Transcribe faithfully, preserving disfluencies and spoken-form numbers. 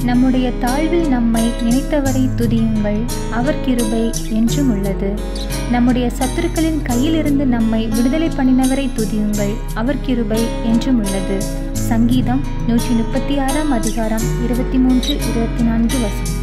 நம்முடைய தாழ்வில் நம்மை நினைத்தவரை துதியுங்கள், அவர் கிருபை என்றும் உள்ளது. நம்முடைய சத்துருக்களின் கையிலிருந்து நம்மை விடுதலை பண்ணினவரை துதியுங்கள், அவர் கிருபை என்றும் உள்ளது. சங்கீதம் நூற்றி முப்பத்தி ஆறாம் அதிகாரம் இருபத்தி மூன்று இருபத்தி நான்கு வசனம்.